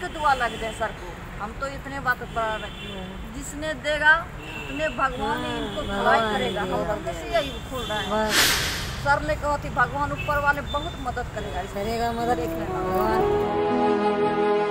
को दुआ लग जाए सर को। हम तो इतने बात पर जिसने देगा उतने भगवान ही इनको भलाई करेगा। हम तो कैसे यही खोल रहे हैं। सर ने कहा थी भगवान ऊपर वाले बहुत मदद करेगा मदद भगवान।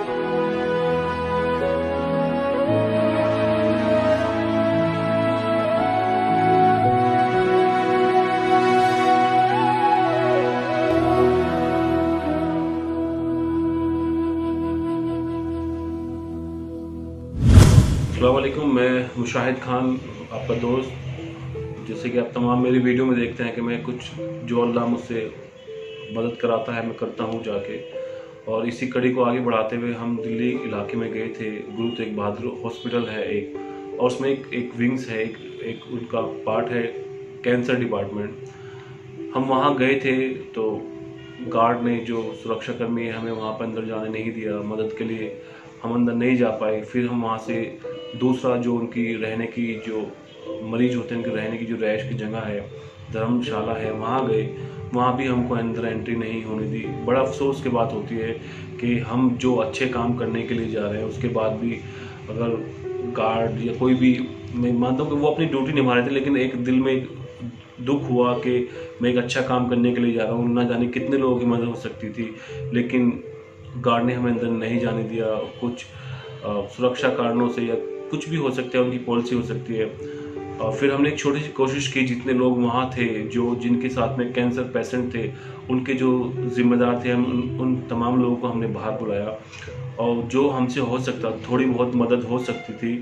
अस्सलाम वालेकुम, मैं मुशाहिद खान आपका दोस्त। जैसे कि आप तमाम मेरी वीडियो में देखते हैं कि मैं कुछ जो अल्लाह मुझसे मदद कराता है मैं करता हूं जाके। और इसी कड़ी को आगे बढ़ाते हुए हम दिल्ली इलाके में गए थे। गुरु तेग बहादुर हॉस्पिटल है एक, और उसमें एक विंग्स है, एक उनका पार्ट है कैंसर डिपार्टमेंट। हम वहाँ गए थे तो गार्ड ने, जो सुरक्षाकर्मी है, हमें वहाँ पर अंदर जाने नहीं दिया मदद के लिए। हम अंदर नहीं जा पाए। फिर हम वहाँ से दूसरा जो उनकी रहने की, जो मरीज होते हैं उनके रहने की जो रैश की जगह है, धर्मशाला है, वहाँ गए। वहाँ भी हमको अंदर एंट्री नहीं होने दी। बड़ा अफसोस की बात होती है कि हम जो अच्छे काम करने के लिए जा रहे हैं उसके बाद भी अगर गार्ड या कोई भी, मैं मानता हूँ कि वो अपनी ड्यूटी निभा रहे थे, लेकिन एक दिल में एक दुख हुआ कि मैं एक अच्छा काम करने के लिए जा रहा हूँ, ना जाने कितने लोगों की मदद हो सकती थी, लेकिन गार्ड ने हमें अंदर नहीं जाने दिया। कुछ सुरक्षा कारणों से या कुछ भी हो सकता है, उनकी पॉलिसी हो सकती है। फिर हमने एक छोटी सी कोशिश की, जितने लोग वहाँ थे, जो जिनके साथ में कैंसर पेशेंट थे, उनके जो जिम्मेदार थे, हम उन तमाम लोगों को हमने बाहर बुलाया और जो हमसे हो सकता, थोड़ी बहुत मदद हो सकती थी,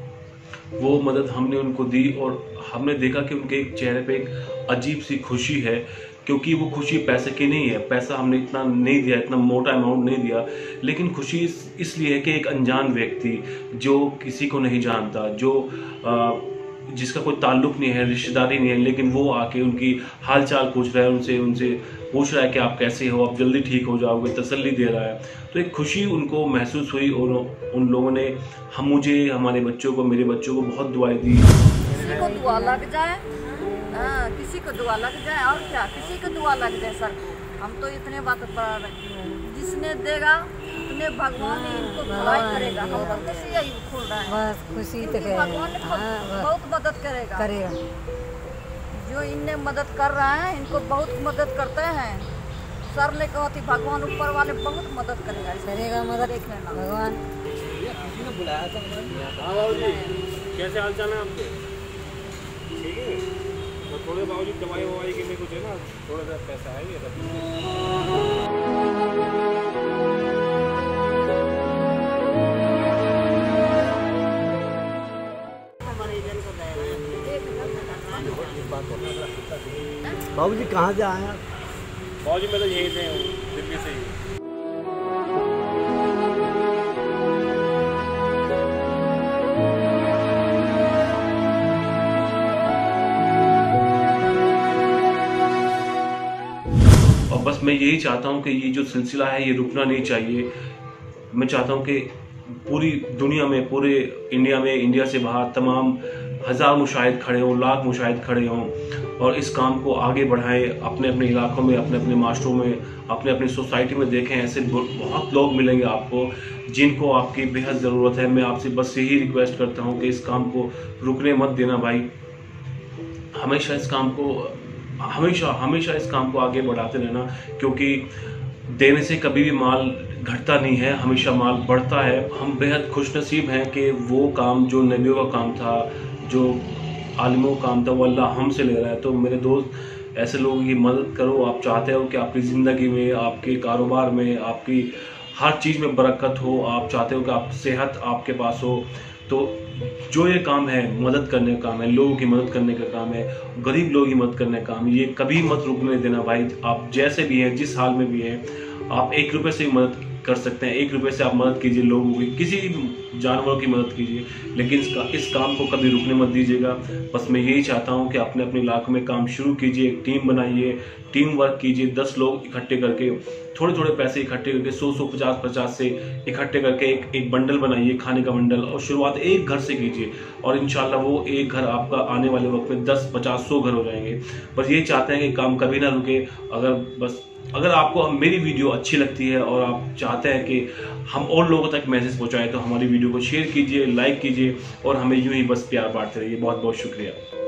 वो मदद हमने उनको दी। और हमने देखा कि उनके एक चेहरे पे एक अजीब सी खुशी है, क्योंकि वो खुशी पैसे की नहीं है। पैसा हमने इतना नहीं दिया, इतना मोटा अमाउंट नहीं दिया, लेकिन खुशी इसलिए है कि एक अनजान व्यक्ति जो किसी को नहीं जानता, जो जिसका कोई ताल्लुक नहीं है, रिश्तेदारी नहीं है, लेकिन वो आके उनकी हाल चाल पूछ रहा है, उनसे पूछ रहा है कि आप कैसे हो, आप जल्दी ठीक हो जाओगे, तसल्ली दे रहा है। तो एक खुशी उनको महसूस हुई और उन लोगों ने मुझे, हमारे बच्चों को, मेरे बच्चों को बहुत दुआएं दी। किसी को दुआ लग जाए, किसी को दुआ लग जाए, और क्या, किसी को दुआ लग जाए सर को। हम तो इतने बात पर जिसने देगा उतने भगवान ही इनको भलाई करेगा। हम तो कैसे यही खोल रहे हैं। बस खुशी तो भगवान बहुत मदद करेगा। जो इनने मदद कर रहे हैं इनको बहुत मदद करते हैं। सर ने कहा थी भगवान ऊपर वाले बहुत मदद करेगा मदद भगवान। बुलाया था। कैसे हाल चाल है आपके? ठीक है, तो थोड़े बाबूजी दवाई के लिए कुछ है ना, थोड़ा सा पैसा है ये। बाबूजी कहाँ से आए आप? बाबूजी मैं तो यहीं से हूँ, दिल्ली से ही। और बस मैं यही चाहता हूँ कि ये जो सिलसिला है ये रुकना नहीं चाहिए। मैं चाहता हूँ कि पूरी दुनिया में, पूरे इंडिया में, इंडिया से बाहर तमाम हज़ार मुशाहिद खड़े हों, लाख मुशाहिद खड़े हों और इस काम को आगे बढ़ाएं। अपने अपने इलाकों में, अपने अपने माशरों में, अपने अपनी सोसाइटी में देखें। ऐसे बहुत लोग मिलेंगे आपको जिनको आपकी बेहद ज़रूरत है। मैं आपसे बस यही रिक्वेस्ट करता हूँ कि इस काम को रुकने मत देना भाई। हमेशा इस काम को आगे बढ़ाते रहना, क्योंकि देने से कभी भी माल घटता नहीं है, हमेशा माल बढ़ता है। हम बेहद खुशनसीब हैं कि वो काम जो नबियों का काम था, जो आलिमों का काम था, वो अल्लाह हमसे ले रहा है। तो मेरे दोस्त, ऐसे लोगों की मदद करो। आप चाहते हो कि आपकी ज़िंदगी में, आपके कारोबार में, आपकी हर चीज़ में बरकत हो, आप चाहते हो कि आप सेहत आपके पास हो, तो जो ये काम है, मदद करने का काम है, लोगों की मदद करने का काम है, गरीब लोगों की मदद करने का काम, ये कभी मत रुकने देना भाई। आप जैसे भी हैं, जिस हाल में भी हैं, आप 1 रुपये से मदद कर सकते हैं। 1 रुपये से आप मदद कीजिए लोगों की, किसी भी जानवरों की मदद कीजिए, लेकिन इस काम को कभी रुकने मत दीजिएगा। बस मैं यही चाहता हूँ कि अपने अपने इलाकों में काम शुरू कीजिए, एक टीम बनाइए, टीम वर्क कीजिए, 10 लोग इकट्ठे करके थोड़े थोड़े पैसे इकट्ठे करके 100 50 से इकट्ठे करके एक बंडल बनाइए, खाने का बंडल, और शुरुआत एक घर से कीजिए और इंशाल्लाह वो एक घर आपका आने वाले वक्त में 10 50 100 घर हो जाएंगे। बस ये चाहते हैं कि काम कभी ना रुके। अगर आपको मेरी वीडियो अच्छी लगती है और आप चाहते हैं कि हम और लोगों तक मैसेज पहुंचाएं तो हमारी वीडियो को शेयर कीजिए, लाइक कीजिए और हमें यूं ही बस प्यार बांटते रहिए। बहुत बहुत शुक्रिया।